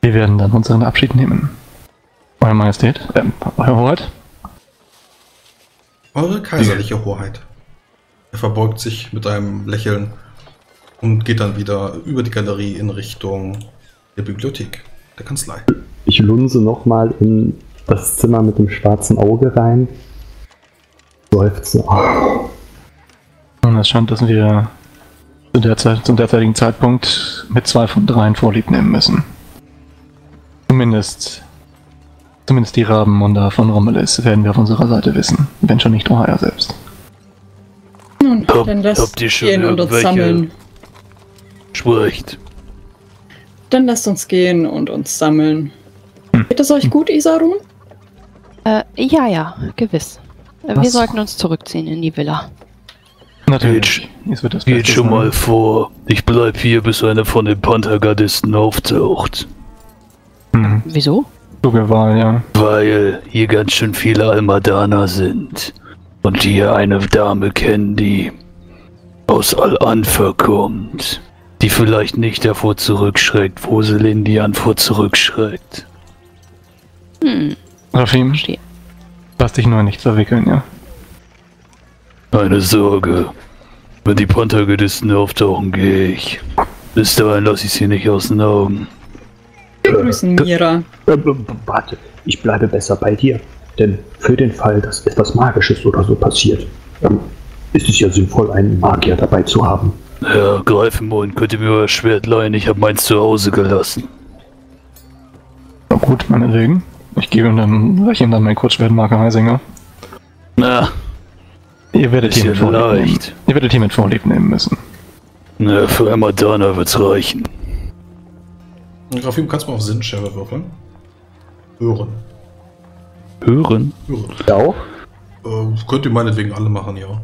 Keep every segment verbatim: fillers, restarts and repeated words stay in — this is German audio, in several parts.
Wir werden dann unseren Abschied nehmen. Eure Majestät, äh, Eure Hoheit. Eure kaiserliche Hoheit. Er verbeugt sich mit einem Lächeln und geht dann wieder über die Galerie in Richtung der Bibliothek, der Kanzlei. Ich lunse nochmal in das Zimmer mit dem schwarzen Auge rein. Seufze. Und es scheint, dass wir zu der Zeit, zum derzeitigen Zeitpunkt mit zwei von dreien Vorlieb nehmen müssen. Zumindest, zumindest die Rabenmunder von Romulus werden wir auf unserer Seite wissen, wenn schon nicht Ohio selbst. Nun, Hab, dann lasst habt ihr uns schon gehen und uns irgendwelche sammeln. Spricht. Dann lasst uns gehen und uns sammeln. Hm. Geht es euch gut, Isarun? Äh, ja, ja, gewiss. Äh, wir Was? sollten uns zurückziehen in die Villa. Natürlich. Es wird das Geht Beste schon sein. mal vor. Ich bleib hier, bis einer von den Panthergardisten auftaucht. Hm. Wieso? Kluge Wahl, ja. Weil hier ganz schön viele Almadaner sind. Und hier eine Dame kennen, die aus Al-Anfa kommt. Die vielleicht nicht davor zurückschreckt, wo Selindian vor zurückschreckt. Hm, Rafim, verstehe. lass dich nur nicht verwickeln, ja. Keine Sorge. Wenn die Panthergardisten auftauchen, gehe ich. Bis dahin lasse ich sie nicht aus den Augen. Wir grüßen Mira. Äh, warte, ich bleibe besser bei dir. Denn für den Fall, dass etwas Magisches oder so passiert, ähm, ist es ja sinnvoll, einen Magier dabei zu haben. Ja, Greifenmond, könnt ihr mir euer Schwert leihen? Ich habe meins zu Hause gelassen. Na gut, meinetwegen. Ich gebe ihm dann, reiche ihm dann mein Kurzschwertmarker Heisinger. Na, Ihr werdet, hier mit bisschen Vorlieb nehmen. leicht. Ihr werdet hier mit Vorlieb nehmen müssen. Na, für Almadana wird's reichen. Rafim, kannst du mal auf Sinnscherbe würfeln? Hören. Hören? Hören. Ja auch? Äh, könnt ihr meinetwegen alle machen, ja.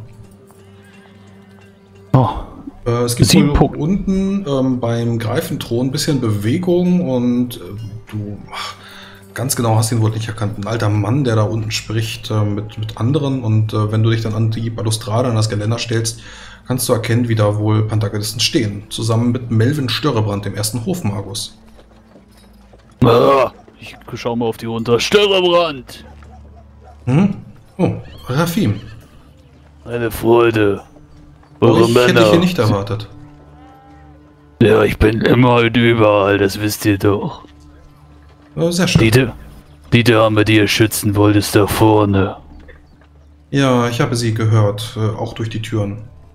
Oh, Äh, es gibt Sieben wohl Punkte. unten ähm, beim Greifenthron ein bisschen Bewegung und äh, du ach, ganz genau hast ihn wohl nicht erkannt. Ein alter Mann, der da unten spricht äh, mit, mit anderen und äh, wenn du dich dann an die Balustrade, an das Geländer stellst, kannst du erkennen, wie da wohl Panthergardisten stehen. Zusammen mit Melvin Störrebrand, dem ersten Hofmagus. ah, ich schau mal auf die runter. Störrebrand! Hm? Oh, Rafim. Eine Freude. Eure Ich hätte Männer. dich hier nicht erwartet. Ja, ich bin immer und überall, das wisst ihr doch. Äh, sehr schön. Die, Da- die Dame, die ihr schützen wollt, ist da vorne. Ja, ich habe sie gehört, äh, auch durch die Türen.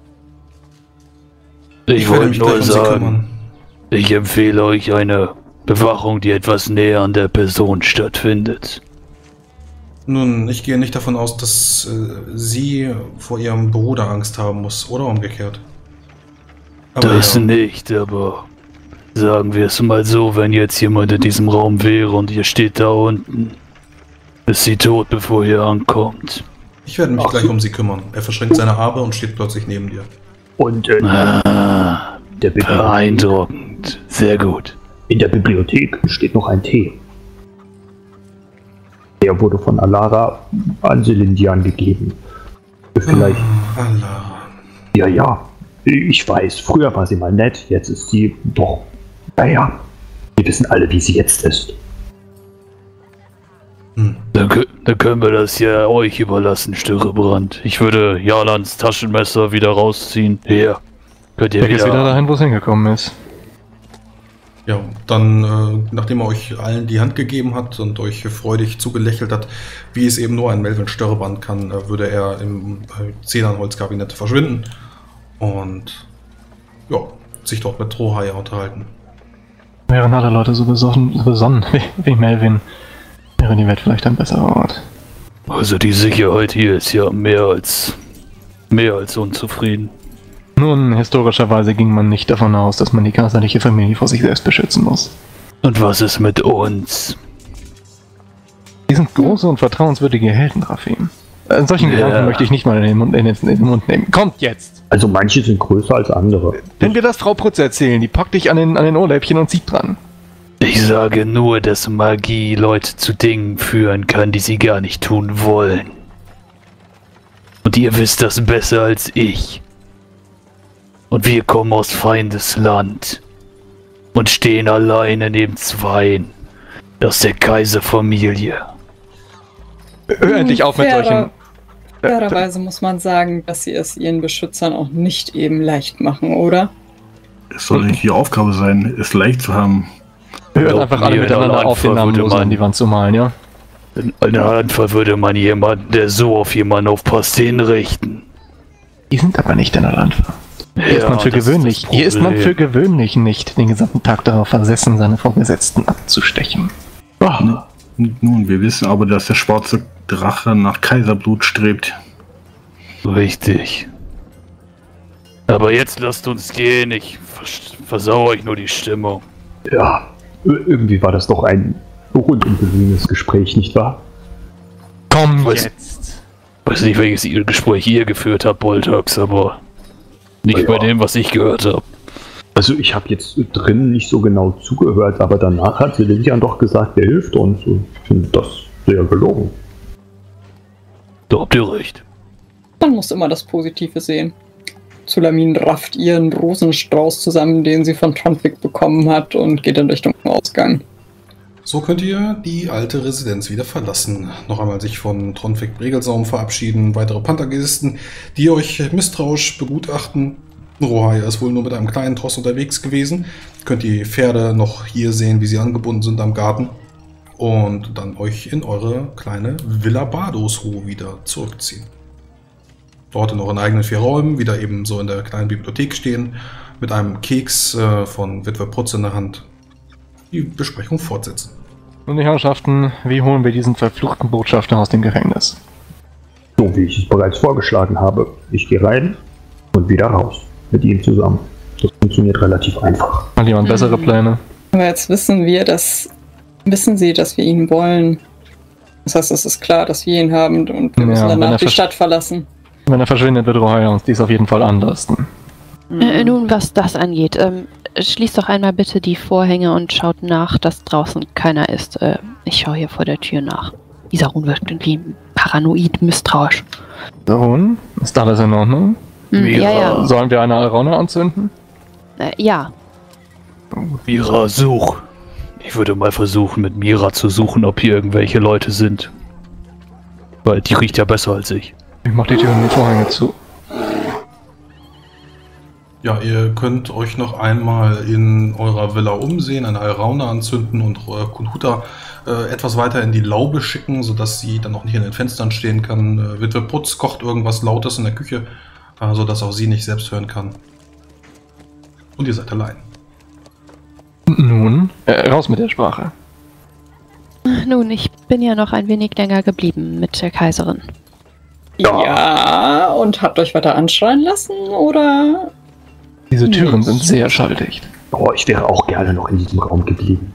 Ich, werde wollte mich nur gleich um sie sagen, kümmern. ich empfehle euch eine Bewachung, die etwas näher an der Person stattfindet. Nun, ich gehe nicht davon aus, dass äh, sie vor ihrem Bruder Angst haben muss, oder umgekehrt. Aber Das ja, nicht, aber sagen wir es mal so, wenn jetzt jemand in diesem Raum wäre und ihr steht da unten, ist sie tot, bevor ihr ankommt. ich werde mich Ach gleich so. um sie kümmern. Er verschränkt seine Arme und steht plötzlich neben dir. Und äh, Ah, der Bibliothek, beeindruckend. Sehr gut. in der Bibliothek steht noch ein Tee. Der wurde von Alara an Selindian gegeben. Vielleicht, Allah. ja, ja, ich weiß, früher war sie mal nett, jetzt ist sie doch, naja, wir wissen alle, wie sie jetzt ist. Hm. Dann, kö- dann können wir das ja euch überlassen, Störrebrand. Ich würde Jalans Taschenmesser wieder rausziehen. Hier. Könnt ihr Der geht wieder... wieder dahin, wo es hingekommen ist. Ja, dann, äh, nachdem er euch allen die Hand gegeben hat und euch freudig zugelächelt hat, wie es eben nur ein Melvin Störreband kann, äh, würde er im äh, Zedernholzkabinett verschwinden und ja, sich dort mit Trohaya unterhalten. Wären alle Leute so besonnen, so besonnen wie, wie Melvin, wäre die Welt vielleicht ein besserer Ort. Also die Sicherheit hier ist ja mehr als... mehr als unzufrieden. Nun, historischerweise ging man nicht davon aus, dass man die kaiserliche Familie vor sich selbst beschützen muss. Und was ist mit uns? Die sind große und vertrauenswürdige Helden, Rafim. Äh, solchen Ja. Gedanken möchte ich nicht mal in den, Mund, in, den, in den Mund nehmen. Kommt jetzt! Also manche sind größer als andere. Wenn wir das Frau Prutze erzählen, die packt dich an den, an den Ohrläppchen und zieht dran. Ich sage nur, dass Magie Leute zu Dingen führen kann, die sie gar nicht tun wollen. Und ihr wisst das besser als ich. Und wir kommen aus Feindesland und stehen alleine neben Zweien. Aus der Kaiserfamilie. Hör endlich auf mit Fairer- solchen... Äh, Fairerweise muss man sagen, dass sie es ihren Beschützern auch nicht eben leicht machen, oder? Es soll nicht die Aufgabe sein, es leicht zu haben. Hört Glaub einfach alle mir, in miteinander aller auf, den Anfall Namen würde man- an die Wand zu malen, ja? In einer Anfall würde man jemanden, der so auf jemanden aufpasst, hinrichten. Die sind aber nicht in der Landwehr. Hier ist man für das gewöhnlich. das Hier ist man Problem. für gewöhnlich nicht den gesamten Tag darauf versessen, seine Vorgesetzten abzustechen. N- Nun, wir wissen aber, dass der schwarze Drache nach Kaiserblut strebt. Richtig. Aber jetzt lasst uns gehen, ich vers versau euch nur die Stimmung. Ja, ir- irgendwie war das doch ein rundum gelungenes Gespräch, nicht wahr? Komm Was? jetzt! Ich weiß nicht, welches ihr Gespräch ihr geführt habt, Boltax, aber nicht Ja. bei dem, was ich gehört habe. Also ich habe jetzt drinnen nicht so genau zugehört, aber danach hat Lilian doch gesagt, er hilft uns. Und ich finde das sehr gelungen. Da habt ihr recht. Man muss immer das Positive sehen. Zulamin rafft ihren Rosenstrauß zusammen, den sie von Tronvik bekommen hat, und geht in Richtung Ausgang. So könnt ihr die alte Residenz wieder verlassen. Noch einmal sich von Tronvik Bregelsaum verabschieden, weitere Panthergeisten, die euch misstrauisch begutachten. Rohaya ist wohl nur mit einem kleinen Tross unterwegs gewesen. Könnt die Pferde noch hier sehen, wie sie angebunden sind am Garten. Und dann euch in eure kleine Villa Bardosruh wieder zurückziehen. Dort in euren eigenen vier Räumen, wieder eben so in der kleinen Bibliothek stehen, mit einem Keks äh, von Witwe Prutz in der Hand. Die Besprechung fortsetzen. Und die Herrschaften, wie holen wir diesen verfluchten Botschafter aus dem Gefängnis? So wie ich es bereits vorgeschlagen habe. Ich gehe rein und wieder raus. Mit ihm zusammen. Das funktioniert relativ einfach. Hat jemand bessere Mhm. Pläne? Aber jetzt wissen wir, dass wissen sie, dass wir ihn wollen. Das heißt, es ist klar, dass wir ihn haben, und wir Ja, müssen wenn danach er die versch- Stadt verlassen. Wenn er verschwindet, wird Rohaya uns dies auf jeden Fall anlasten. Äh, nun, was das angeht, ähm, schließt doch einmal bitte die Vorhänge und schaut nach, dass draußen keiner ist. Äh, ich schaue hier vor der Tür nach. Isarun wird irgendwie paranoid, misstrauisch. Nun, ist alles in Ordnung? Hm, ja, ja. Sollen wir eine Alraune anzünden? Äh, ja. Mira, such. Ich würde mal versuchen, mit Mira zu suchen, ob hier irgendwelche Leute sind. Weil die riecht ja besser als ich. Ich mach die Tür und die Vorhänge zu. Ja, ihr könnt euch noch einmal in eurer Villa umsehen, eine Alraune anzünden und äh, Kunhuta äh, etwas weiter in die Laube schicken, sodass sie dann auch nicht in den Fenstern stehen kann. Äh, Witwe Putz kocht irgendwas Lautes in der Küche, äh, sodass auch sie nicht selbst hören kann. Und ihr seid allein. Nun, äh, raus mit der Sprache. Nun, ich bin ja noch ein wenig länger geblieben mit der Kaiserin. Ja, und habt euch weiter anschreien lassen, oder? Diese Türen Nicht. sind sehr schalldicht. Oh, ich wäre auch gerne noch in diesem Raum geblieben.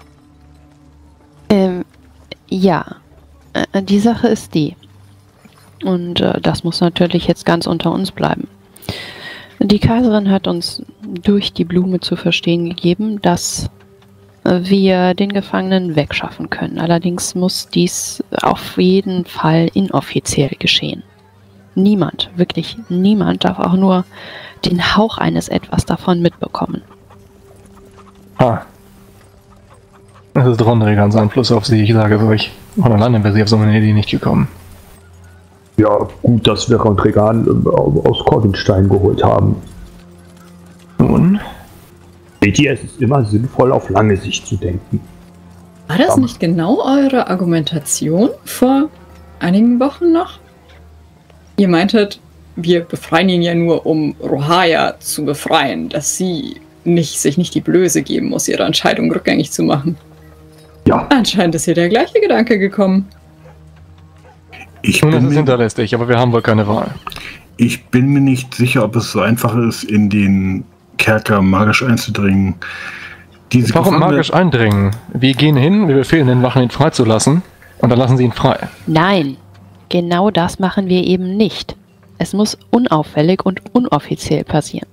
Ähm, ja. Äh, die Sache ist die. Und äh, das muss natürlich jetzt ganz unter uns bleiben. Die Kaiserin hat uns durch die Blume zu verstehen gegeben, dass wir den Gefangenen wegschaffen können. Allerdings muss dies auf jeden Fall inoffiziell geschehen. Niemand, wirklich niemand darf auch nur den Hauch eines etwas davon mitbekommen. Ah. Das ist Rondregans Einfluss auf sie, ich sage es euch. Von alleine wäre sie auf so eine Idee nicht gekommen. Ja, gut, dass wir Regan äh, aus Corvinstein geholt haben. Nun, Seht ihr, es ist immer sinnvoll, auf lange Sicht zu denken. War das nicht genau eure Argumentation vor einigen Wochen noch? Ihr meintet, wir befreien ihn ja nur, um Rohaya zu befreien, dass sie nicht, sich nicht die Blöße geben muss, ihre Entscheidung rückgängig zu machen. Ja, Anscheinend ist hier der gleiche Gedanke gekommen. Ich nun ist bin, es mir, hinterlistig, aber wir haben wohl keine Wahl. ich bin mir nicht sicher, ob es so einfach ist, in den Kerker magisch einzudringen. Diese Warum Gefangene- magisch eindringen? Wir gehen hin, wir befehlen den Wachen, ihn freizulassen, und dann lassen sie ihn frei. Nein, genau das machen wir eben nicht. Es muss unauffällig und unoffiziell passieren.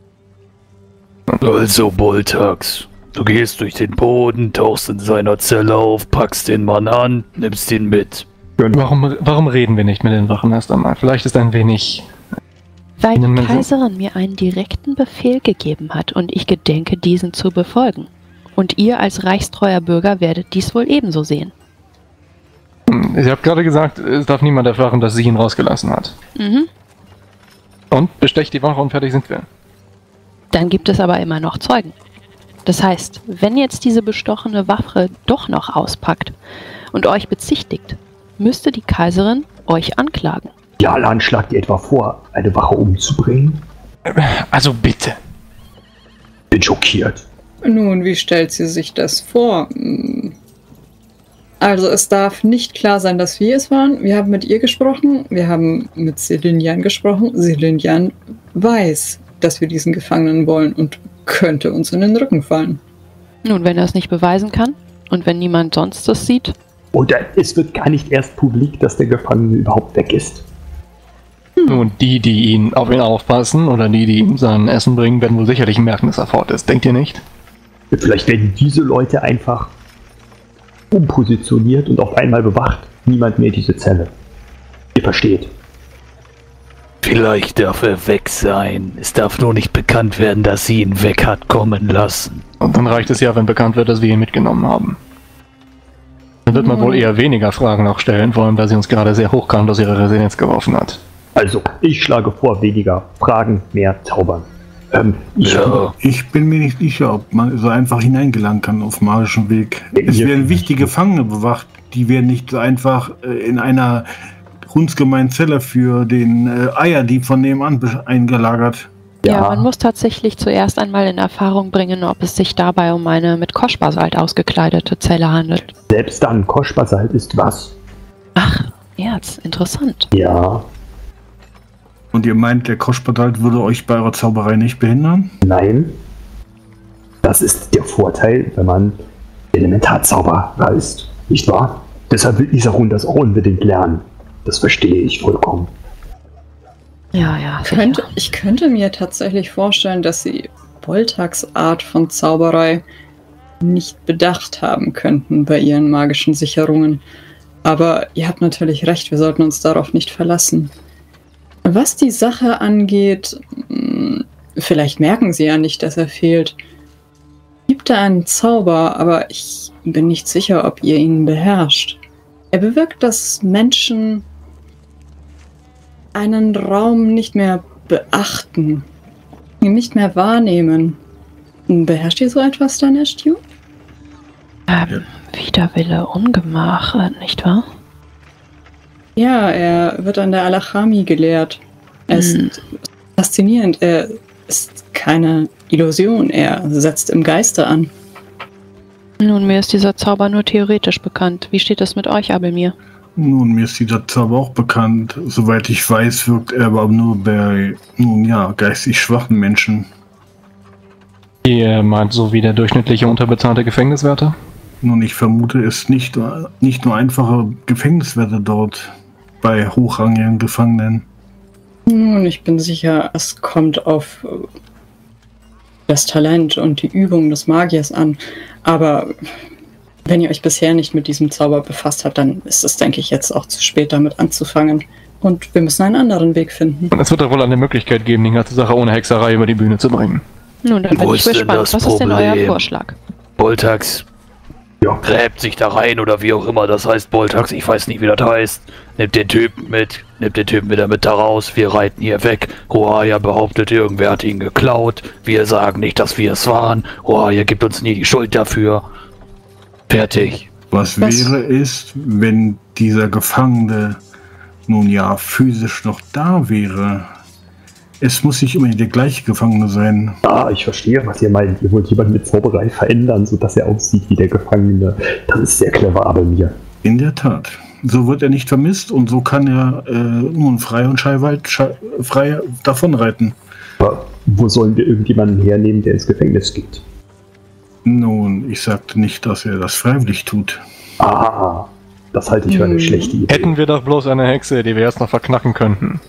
Also, Boltax, du gehst durch den Boden, tauchst in seiner Zelle auf, packst den Mann an, nimmst ihn mit. Warum, warum reden wir nicht mit den Wachen erst einmal? Vielleicht ist ein wenig... Weil Ihnen die so- Kaiserin mir einen direkten Befehl gegeben hat und ich gedenke, diesen zu befolgen. Und ihr als reichstreuer Bürger werdet dies wohl ebenso sehen. Sie hat gerade gesagt, es darf niemand erfahren, dass sie ihn rausgelassen hat. Mhm. Und bestecht die Wache und fertig sind wir. Dann gibt es aber immer noch Zeugen. Das heißt, wenn jetzt diese bestochene Wache doch noch auspackt und euch bezichtigt, müsste die Kaiserin euch anklagen. Jalan schlagt ihr etwa vor, eine Wache umzubringen? Also bitte. Bin schockiert. Nun, wie stellt sie sich das vor? Also es darf nicht klar sein, dass wir es waren. Wir haben mit ihr gesprochen, wir haben mit Selinian gesprochen. Selinian weiß, dass wir diesen Gefangenen wollen und könnte uns in den Rücken fallen. Nun, wenn er es nicht beweisen kann und wenn niemand sonst das sieht. Oder es wird gar nicht erst publik, dass der Gefangene überhaupt weg ist. Hm. Nun, die, die ihn auf ihn aufpassen oder die, die ihm sein Essen bringen, werden wohl sicherlich merken, dass er fort ist. Denkt ihr nicht? Vielleicht werden diese Leute einfach umpositioniert und auf einmal bewacht. Niemand mehr diese Zelle. Ihr versteht. Vielleicht darf er weg sein. Es darf nur nicht bekannt werden, dass sie ihn weg hat kommen lassen. Und dann reicht es ja, wenn bekannt wird, dass wir ihn mitgenommen haben. Dann wird man wohl eher weniger Fragen noch stellen, vor allem, da sie uns gerade sehr hochkant aus ihrer Residenz geworfen hat. Also, ich schlage vor, weniger Fragen, mehr Zaubern. Ähm, ich, Ja. Ich bin mir nicht sicher, ob man so einfach hineingelangen kann auf magischem Weg. Es Ja. werden wichtige Gefangene bewacht. Die werden nicht so einfach äh, in einer hundsgemeinen Zelle für den äh, Eierdieb von nebenan be- eingelagert. Ja. Ja. man muss tatsächlich zuerst einmal in Erfahrung bringen, ob es sich dabei um eine mit Koschbasalt ausgekleidete Zelle handelt. Selbst dann, Koschbasalt ist was? Ach, Erz, interessant. Ja, Und ihr meint, der Koschbadalt würde euch bei eurer Zauberei nicht behindern? nein. Das ist der Vorteil, wenn man Elementarzauberer ist, nicht wahr? Deshalb will Isarun das auch unbedingt lernen. Das verstehe ich vollkommen. Ja, ja, sicher. Könnte, ich könnte mir tatsächlich vorstellen, dass sie Boltax Art von Zauberei nicht bedacht haben könnten bei ihren magischen Sicherungen. Aber ihr habt natürlich recht, wir sollten uns darauf nicht verlassen. Was die Sache angeht, mh, vielleicht merken sie ja nicht, dass er fehlt. Gibt da einen Zauber, aber ich bin nicht sicher, ob ihr ihn beherrscht. Er bewirkt, dass Menschen einen Raum nicht mehr beachten, ihn nicht mehr wahrnehmen. Beherrscht ihr so etwas dann, Ashtiu? Ähm, Widerwille, Ungemach, äh, nicht wahr? Ja, er wird an der Alachami gelehrt. Er ist Hm. faszinierend. Er ist keine Illusion. Er setzt im Geiste an. Nun, mir ist dieser Zauber nur theoretisch bekannt. Wie steht es mit euch, Abelmir? Nun, mir ist dieser Zauber auch bekannt. Soweit ich weiß, wirkt er aber nur bei, nun ja, geistig schwachen Menschen. Ihr meint so wie der durchschnittliche unterbezahlte Gefängniswärter? Nun, ich vermute, es nicht, nicht nur einfache Gefängniswärter dort bei hochrangigen Gefangenen. Nun, ich bin sicher, es kommt auf äh, das Talent und die Übung des Magiers an. Aber wenn ihr euch bisher nicht mit diesem Zauber befasst habt, dann ist es, denke ich, jetzt auch zu spät damit anzufangen. Und wir müssen einen anderen Weg finden. Und es wird doch wohl eine Möglichkeit geben, die ganze Sache ohne Hexerei über die Bühne zu bringen. Nun, dann bin Wo ich ist denn gespannt. das Was ist denn euer Problem? Vorschlag? Boltax Ja. gräbt sich da rein oder wie auch immer das heißt, Boltax, ich weiß nicht, wie das heißt. Nimmt den Typen mit, nimmt den Typen wieder mit da raus, wir reiten hier weg. Rohaya behauptet, irgendwer hat ihn geklaut. Wir sagen nicht, dass wir es waren. Rohaya gibt uns nie die Schuld dafür. Fertig. Was, Was? wäre ist, wenn dieser Gefangene nun ja physisch noch da wäre? Es muss nicht immer der gleiche Gefangene sein. Ah, ich verstehe, was ihr meint. Ihr wollt jemanden mit Zauberei verändern, sodass er aussieht wie der Gefangene. Das ist sehr clever, aber mir. In der Tat. So wird er nicht vermisst und so kann er äh, nun frei und scheiweit, schei frei davonreiten. Aber wo sollen wir irgendjemanden hernehmen, der ins Gefängnis geht? Nun, ich sagte nicht, dass er das freiwillig tut. Ah, das halte ich für eine Hm. schlechte Idee. Hätten wir doch bloß eine Hexe, die wir erst noch verknacken könnten.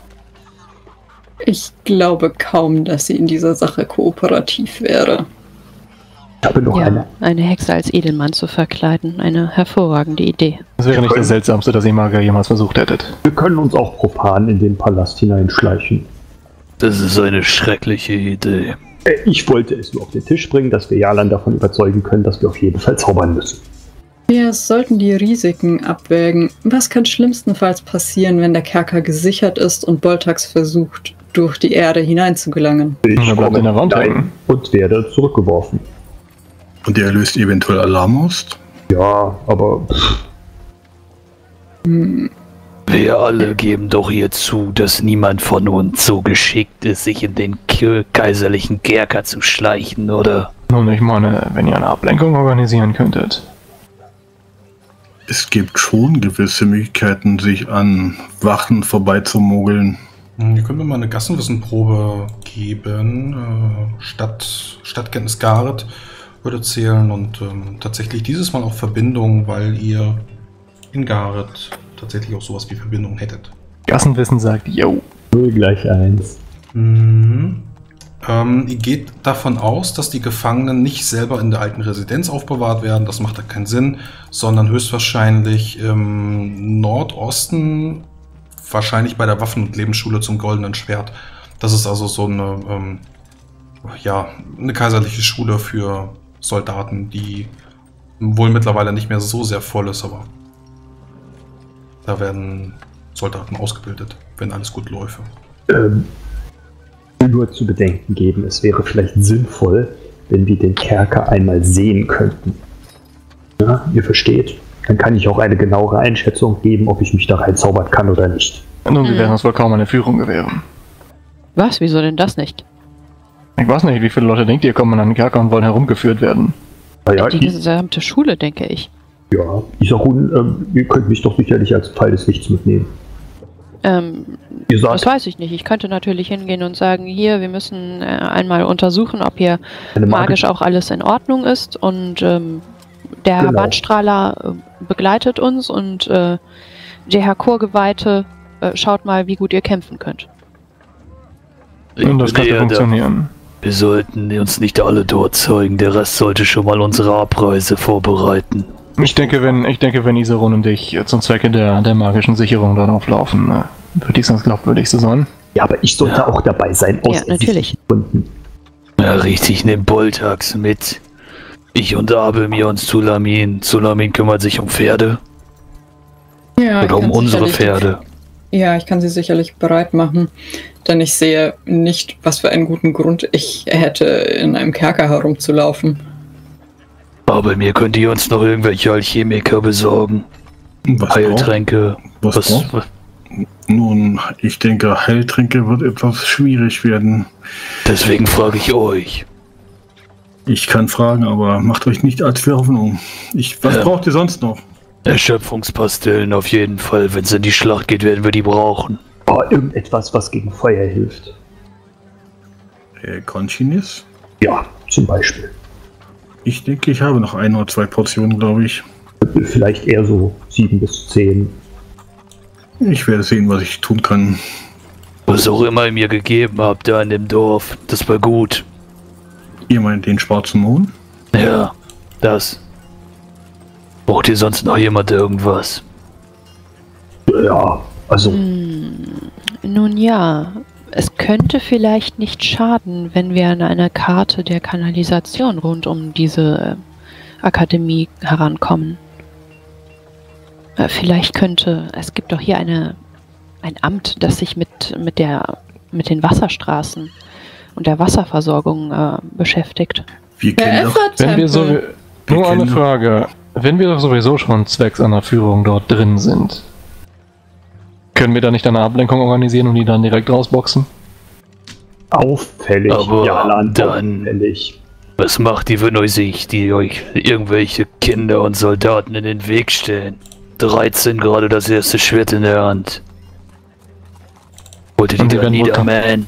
Ich glaube kaum, dass sie in dieser Sache kooperativ wäre. Ich habe noch Ja, eine. eine Hexe als Edelmann zu verkleiden. Eine hervorragende Idee. Das wäre nicht das Seltsamste, das ihr Magier jemals versucht hättet. Wir können uns auch profan in den Palast hineinschleichen. Das ist eine schreckliche Idee. Äh, Ich wollte es nur auf den Tisch bringen, dass wir Jalan davon überzeugen können, dass wir auf jeden Fall zaubern müssen. Wir sollten die Risiken abwägen. Was kann schlimmstenfalls passieren, wenn der Kerker gesichert ist und Boltax versucht, durch die Erde hineinzugelangen? Ich Er bleibt in der Wand komme hängen. und werde zurückgeworfen. Und der löst eventuell Alarm aus? Ja, aber pff, Wir alle geben doch hier zu, dass niemand von uns so geschickt ist, sich in den K- kaiserlichen Kerker zu schleichen, oder? Nun, ich meine, wenn ihr eine Ablenkung organisieren könntet. Es gibt schon gewisse Möglichkeiten, sich an Wachen vorbeizumogeln. Hm, Ihr könnt mir mal eine Gassenwissenprobe geben. Äh, Stadt, Stadtkenntnis Gareth würde zählen und ähm, tatsächlich dieses Mal auch Verbindung, weil ihr in Gareth tatsächlich auch sowas wie Verbindung hättet. Gassenwissen sagt, yo. null gleich eins. Mhm. Ähm, ihr geht davon aus, dass die Gefangenen nicht selber in der alten Residenz aufbewahrt werden. Das macht da keinen Sinn, sondern höchstwahrscheinlich im Nordosten, wahrscheinlich bei der Waffen- und Lebensschule zum Goldenen Schwert. Das ist also so eine, ähm, ja, eine kaiserliche Schule für Soldaten, die wohl mittlerweile nicht mehr so sehr voll ist, aber da werden Soldaten ausgebildet, wenn alles gut läuft. Ähm, nur zu bedenken geben, es wäre vielleicht sinnvoll, wenn wir den Kerker einmal sehen könnten. Ja, ihr versteht? Dann kann ich auch eine genauere Einschätzung geben, ob ich mich da reinzaubern kann oder nicht. Nun, wir Mhm. werden uns wohl kaum eine Führung gewähren. Was? Wieso denn das nicht? Ich weiß nicht, wie viele Leute denkt ihr, kommen an den Kerker und wollen herumgeführt werden. Naja, Die gesamte Schule, denke ich. ja, Isarun, ähm, ihr könnt mich doch sicherlich als Teil des Lichts mitnehmen. Ähm, Ihr das sagt, weiß ich nicht. Ich könnte natürlich hingehen und sagen, hier, wir müssen äh, einmal untersuchen, ob hier eine magisch auch alles in Ordnung ist. Und ähm, der Genau. Bandstrahler äh, begleitet uns und äh, der Herr Chorgeweihte äh, schaut mal, wie gut ihr kämpfen könnt. Ich Und das bin könnte eher der- funktionieren. Wir sollten uns nicht alle dort zeugen, der Rest sollte schon mal unsere Abreise vorbereiten. Ich denke, wenn, ich denke, wenn Isarun und ich äh, zum Zwecke der, der magischen Sicherung dann auflaufen, äh, wird dies das glaubwürdigste sein. ja, aber ich sollte Ja. auch dabei sein, aus Ja, natürlich. Gründen. Ja, richtig, nimm Boltax mit. Ich und Abelmir und Zulamin. Zulamin kümmert sich um Pferde. Ja, ich Oder um kann unsere sicherlich die- Pferde. Ja, ich kann sie sicherlich bereit machen, denn ich sehe nicht, was für einen guten Grund ich hätte, in einem Kerker herumzulaufen. Abelmir, könnt ihr uns noch irgendwelche Alchemiker besorgen? Was Heiltränke? Was Was, braucht- was, Nun, ich denke, Heiltränke wird etwas schwierig werden. deswegen frage ich euch. Ich kann fragen, aber macht euch nicht allzu viel Hoffnung. Ich, was Ja. braucht ihr sonst noch? Erschöpfungspastillen auf jeden Fall. Wenn es in die Schlacht geht, werden wir die brauchen. Oh, irgendetwas, was gegen Feuer hilft. Äh, Conchinis? Ja, zum Beispiel. Ich denke, ich habe noch ein oder zwei Portionen, glaube ich. Vielleicht eher so sieben bis zehn. Ich werde sehen, was ich tun kann. Was auch immer ihr mir gegeben habt da in dem Dorf, das war gut. Ihr meint den schwarzen Mohn? Ja, das. Braucht ihr sonst noch jemand irgendwas? Ja, also Hm, nun ja, es könnte vielleicht nicht schaden, wenn wir an eine Karte der Kanalisation rund um diese äh, Akademie herankommen. Äh, vielleicht könnte, es gibt doch hier eine, ein Amt, das sich mit, mit, der, mit den Wasserstraßen und der Wasserversorgung äh, beschäftigt. Wir Der kennen doch, Wenn wir so, Effa-Tempel. Wir nur eine kennen doch- Frage. Wenn wir doch sowieso schon zwecks einer Führung dort drin sind, können wir da nicht eine Ablenkung organisieren und die dann direkt rausboxen? auffällig. Aber Jalan, dann- auffällig. Was macht die, wenn euch sich, die euch irgendwelche Kinder und Soldaten in den Weg stellen? dreizehn gerade das erste Schwert in der Hand. Wollt ihr Und die die da werden wohl niedermähen?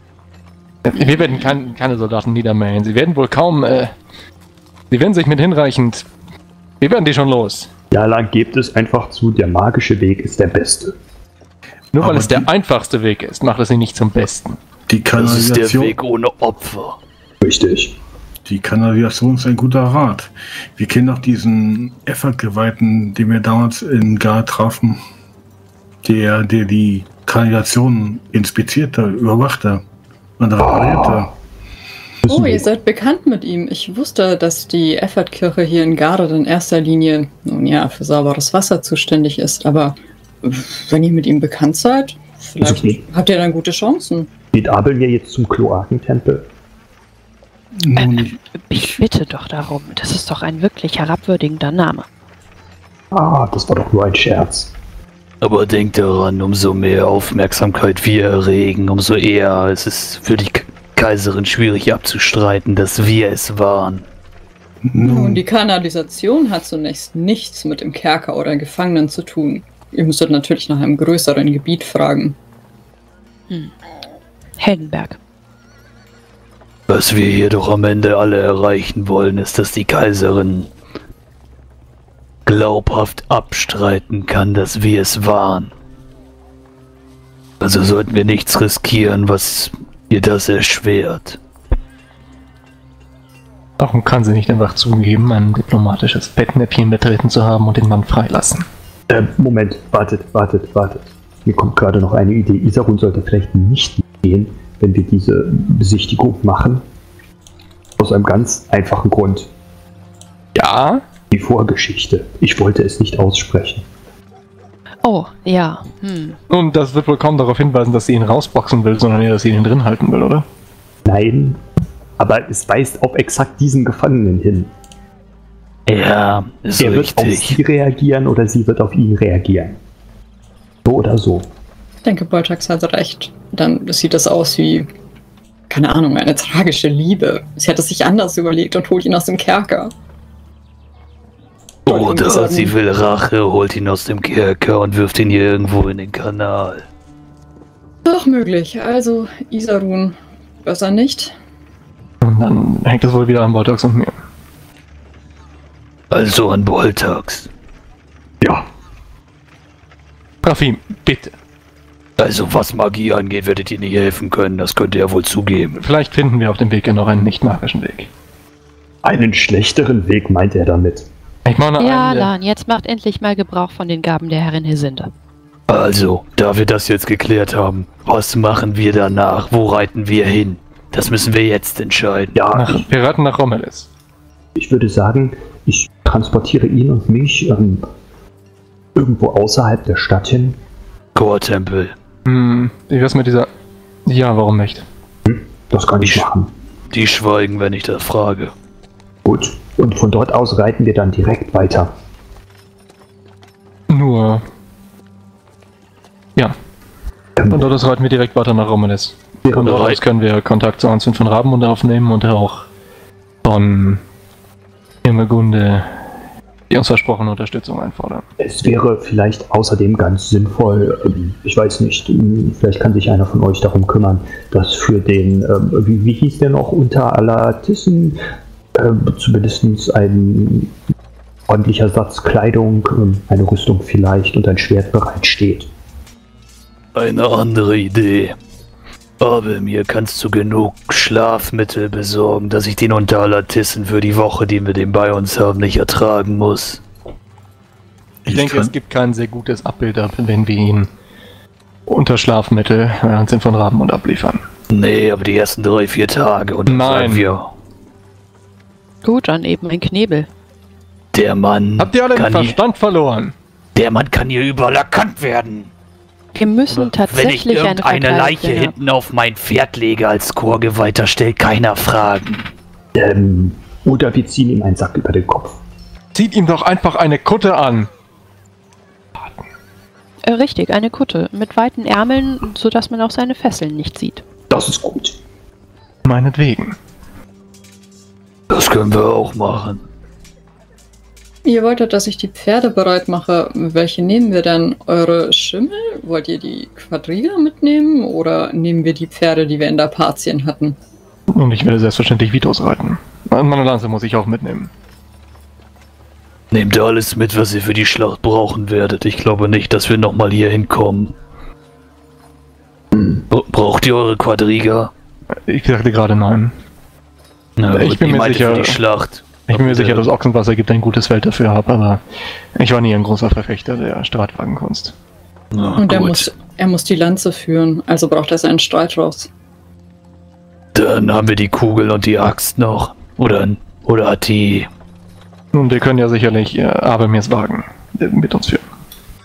Wir werden kein, keine Soldaten niedermähen. Sie werden wohl kaum, äh, sie werden sich mit hinreichend, wir werden die schon los. Jalan, gebt es einfach zu, der magische Weg ist der beste. Nur weil Aber es der die- einfachste Weg ist, macht es ihn nicht zum Besten. die Das ist der Kanalisation, Weg ohne Opfer. Richtig. die Kanalisation ist ein guter Rat. Wir kennen doch diesen Effert-Geweihten, den wir damals in Gar trafen. Der, der die Kanalisation inspizierte, überwachte und reparierte. Oh, ihr seid bekannt mit ihm. Ich wusste, dass die Effertkirche hier in Gareth in erster Linie, nun ja, für sauberes Wasser zuständig ist. Aber wenn ihr mit ihm bekannt seid, vielleicht Also geht- habt ihr dann gute Chancen. Geht Abel mir jetzt zum Kloakentempel? Nun, ich, Ich bitte doch darum. Das ist doch ein wirklich herabwürdigender Name. Ah, das war doch nur ein Scherz. Aber denkt daran, umso mehr Aufmerksamkeit wir erregen, umso eher ist es für die K Kaiserin schwierig abzustreiten, dass wir es waren. Nun, nun, die Kanalisation hat zunächst nichts mit dem Kerker oder Gefangenen zu tun. Ihr müsstet natürlich nach einem größeren Gebiet fragen. Heldenberg. Was wir hier doch am Ende alle erreichen wollen, ist, dass die Kaiserin glaubhaft abstreiten kann, dass wir es waren. Also sollten wir nichts riskieren, was ihr das erschwert. Warum kann sie nicht einfach zugeben, ein diplomatisches Bettnäpfchen betreten zu haben und den Mann freilassen? Äh, Moment, wartet, wartet, wartet. Mir kommt gerade noch eine Idee. Isarun sollte vielleicht nicht gehen, wenn wir diese Besichtigung machen. Aus einem ganz einfachen Grund. Ja? Die Vorgeschichte. Ich wollte es nicht aussprechen. Oh, ja. Hm. Und das wird wohl kaum darauf hinweisen, dass sie ihn rausboxen will, sondern eher, dass sie ihn drin halten will, oder? Nein, aber es weist auf exakt diesen Gefangenen hin. Ja, ist Er wird auf richtig. sie reagieren oder sie wird auf ihn reagieren. So oder so. Ich denke, Boltax hat recht. Dann sieht das aus wie, keine Ahnung, eine tragische Liebe. Sie hat es sich anders überlegt und holt ihn aus dem Kerker. Oder Sagen. sie will Rache, holt ihn aus dem Kerker und wirft ihn hier irgendwo in den Kanal. Doch möglich. Also, Isarun, besser nicht. Und dann hängt es wohl wieder an Boltax und mir. Also an Boltax. Ja. Rafim, bitte. Also was Magie angeht, werdet ihr nicht helfen können, das könnt ihr ja wohl zugeben. Vielleicht finden wir auf dem Weg ja noch einen nicht magischen Weg. Einen schlechteren Weg meint er damit. Ich meine, Ja, einen, der- Lan, jetzt macht endlich mal Gebrauch von den Gaben der Herrin Hesinde. Also, da wir das jetzt geklärt haben, was machen wir danach? Wo reiten wir hin? Das müssen wir jetzt entscheiden. Ja, nach, ich, wir reiten nach Romelis. ich würde sagen, ich transportiere ihn und mich ähm, irgendwo außerhalb der Stadt hin. Chortempel. Hm, wie wär's mit dieser... Ja, warum nicht? Das kann ich Ich- machen. Die schweigen, wenn ich das frage. Gut. Und von dort aus reiten wir dann direkt weiter. Nur... Ja, Ähm, von dort aus reiten wir direkt weiter nach Romelis. Von dort bereit. aus können wir Kontakt zu Answin von Rabenmund aufnehmen und auch von Irmegunde die uns versprochene Unterstützung einfordern. Es wäre vielleicht außerdem ganz sinnvoll, ähm, ich weiß nicht, ähm, vielleicht kann sich einer von euch darum kümmern, dass für den, ähm, wie, wie hieß der noch, unter aller Tissen, ähm, zumindest ein ordentlicher Satz Kleidung, ähm, eine Rüstung vielleicht und ein Schwert bereitsteht. Eine andere Idee. Aber mir kannst du genug Schlafmittel besorgen, dass ich den Unteralatissen für die Woche, die wir den bei uns haben, nicht ertragen muss. Ich, Ich denke, kann- es gibt kein sehr gutes Abbild, wenn wir ihn unter Schlafmittel äh, Answin von Rabenmund abliefern. Nee, aber die ersten drei, vier Tage und dann Nein. sagen wir, Gut, dann eben ein Knebel. der Mann Habt ihr alle den kann hier, Verstand verloren? der Mann kann hier überall erkannt werden. Wir müssen Wenn ich tatsächlich eine irgendeine Verkleidung Leiche sehen. hinten auf mein Pferd lege als Chorgeweihter, stellt keiner Fragen. Ähm, oder wir ziehen ihm einen Sack über den Kopf. Zieht ihm doch einfach eine Kutte an. Äh, richtig, eine Kutte mit weiten Ärmeln, sodass man auch seine Fesseln nicht sieht. Das ist gut. Meinetwegen. Das können wir auch machen. Ihr wolltet, dass ich die Pferde bereit mache. Welche nehmen wir denn? Eure Schimmel? Wollt ihr die Quadriga mitnehmen? Oder nehmen wir die Pferde, die wir in der Patien hatten? Und ich werde selbstverständlich Vitos reiten. Und meine Lanze muss ich auch mitnehmen. Nehmt alles mit, was ihr für die Schlacht brauchen werdet. Ich glaube nicht, dass wir nochmal hier hinkommen. Bra- Braucht ihr eure Quadriga? Ich sagte gerade nein. Na, Ich gut, bin ihr mir meinte sicher- für die Schlacht. Ich bin mir Und, sicher, äh, dass Ochsenwasser gibt ein gutes Feld dafür habe, aber ich war nie ein großer Verfechter der Streitwagenkunst. na, Und er gut. muss, er muss die Lanze führen, also braucht er seinen Streitross. Dann haben wir die Kugel und die Axt noch. Oder, oder hat die... Nun, wir können ja sicherlich äh, Abermirs Wagen äh, mit uns führen.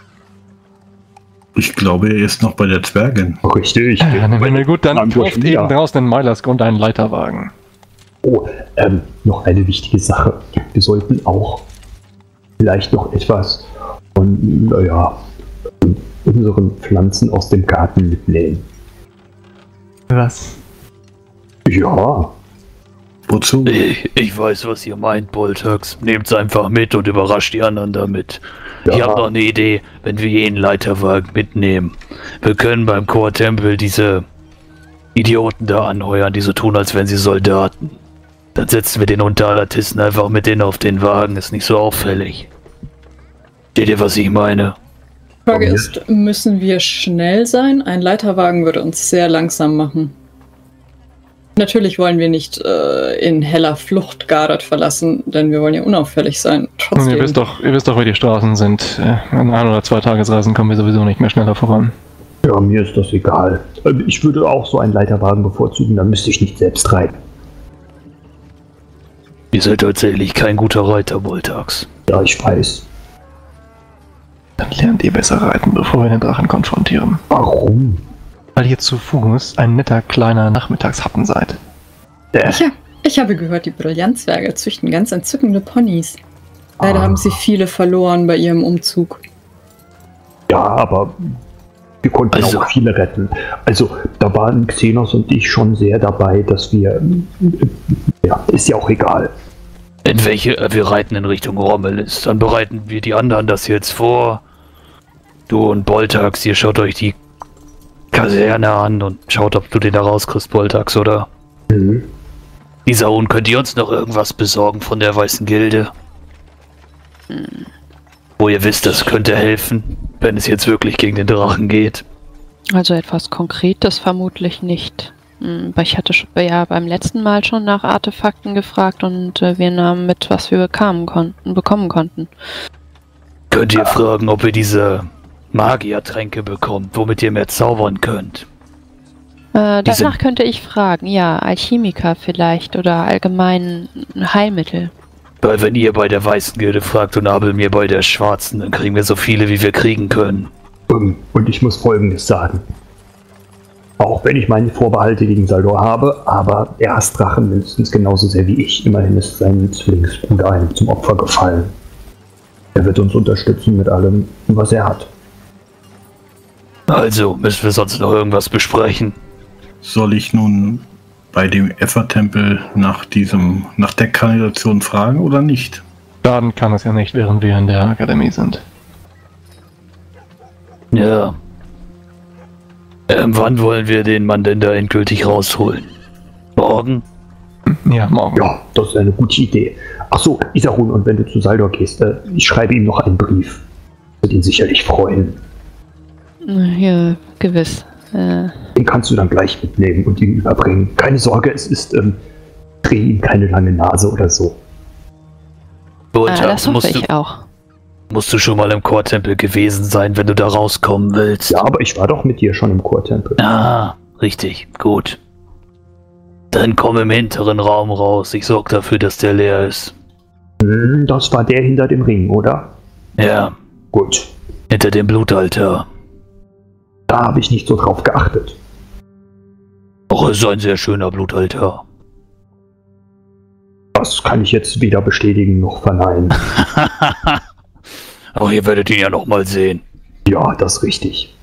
Ich glaube, er ist noch bei der Zwergin. Richtig. Ja, dann wenn wir gut, dann Nein, kauft ja. eben draußen in Meilersgrund einen Leiterwagen. Oh, ähm, noch eine wichtige Sache. Wir sollten auch vielleicht noch etwas von, naja, unseren Pflanzen aus dem Garten mitnehmen. Was? Ja. Wozu? Ich, ich weiß, was ihr meint, Boltax. Nehmt's einfach mit und überrascht die anderen damit. Ja. Ich habe noch eine Idee, wenn wir jeden Leiterwagen mitnehmen. Wir können beim Chortempel diese Idioten da anheuern, die so tun, als wären sie Soldaten. Dann setzen wir den Unteralatissen einfach mit denen auf den Wagen, ist nicht so auffällig. Seht ihr, was ich meine? Die Frage ist, müssen wir schnell sein? Ein Leiterwagen würde uns sehr langsam machen. Natürlich wollen wir nicht äh, in heller Flucht Gareth verlassen, denn wir wollen ja unauffällig sein. Trotzdem. Ihr wisst doch, ihr wisst doch, wie die Straßen sind. Äh, An ein oder zwei Tagesreisen kommen wir sowieso nicht mehr schneller voran. Ja, mir ist das egal. Ich würde auch so einen Leiterwagen bevorzugen, dann müsste ich nicht selbst reiten. Ihr seid tatsächlich kein guter Reiter, Boltax. Ja, ich weiß. Dann lernt ihr besser reiten, bevor wir den Drachen konfrontieren. Warum? Weil ihr zu Fuß ein netter kleiner Nachmittagshappen seid. Äh, Ich, hab, ich habe gehört, die Brillanzwerge züchten ganz entzückende Ponys. Leider Ah. haben sie viele verloren bei ihrem Umzug. ja, aber wir konnten Also- auch viele retten. Also, da waren Xenos und ich schon sehr dabei, dass wir... Ja, ist ja auch egal. In welche, äh, wir reiten in Richtung Rommelis. Dann bereiten wir die anderen das jetzt vor. Du und Boltax, ihr schaut euch die Kaserne an und schaut, ob du den da rauskriegst, Boltax, oder? Mhm. Isaun, könnt ihr uns noch irgendwas besorgen von der Weißen Gilde? Wo ihr wisst, das könnte helfen, wenn es jetzt wirklich gegen den Drachen geht. Also etwas Konkretes vermutlich nicht. Hm, aber ich hatte sch- ja beim letzten Mal schon nach Artefakten gefragt und äh, wir nahmen mit, was wir bekamen konnten, bekommen konnten. Könnt ihr fragen, ob ihr diese Magiertränke bekommt, womit ihr mehr zaubern könnt? Äh, Die sind- danach könnte ich fragen, ja, Alchemiker vielleicht oder allgemein Heilmittel. Weil wenn ihr bei der Weißen Gilde fragt und Abel mir bei der Schwarzen, dann kriegen wir so viele, wie wir kriegen können. Ähm, Und ich muss Folgendes sagen. Auch wenn ich meine Vorbehalte gegen Saldor habe, aber er hasst Drachen mindestens genauso sehr wie ich. Immerhin ist sein Zwillingsbruder einem zum Opfer gefallen. Er wird uns unterstützen mit allem, was er hat. Also, müssen wir sonst noch irgendwas besprechen? Soll ich nun bei dem Effer-Tempel nach diesem, nach der Kanalisation fragen oder nicht? Schaden kann es ja nicht, während wir in der Akademie sind. Ja. Ähm, wann wollen wir den Mann denn da endgültig rausholen? Morgen? Ja, morgen. Ja, das ist eine gute Idee. Achso, Isarun, und wenn du zu Saldor gehst, äh, ich schreibe ihm noch einen Brief. Wird ihn sicherlich freuen. Ja, gewiss. Äh, Den kannst du dann gleich mitnehmen und ihm überbringen. Keine Sorge, es ist, ähm, dreh ihm keine lange Nase oder so. ah, Boltax, das hoffe musst, du, ich auch. musst du schon mal im Chortempel gewesen sein, wenn du da rauskommen willst? Ja, aber ich war doch mit dir schon im Chortempel. Ah, richtig, gut. Dann komm im hinteren Raum raus. Ich sorge dafür, dass der leer ist. Hm, das war der hinter dem Ring, oder? Ja, Gut, hinter dem Blutaltar. da habe ich nicht so drauf geachtet. Auch ist ein sehr schöner Blutaltar. Das kann ich jetzt weder bestätigen noch verneinen. Aber ihr werdet ihn ja noch mal sehen. Ja, das ist richtig.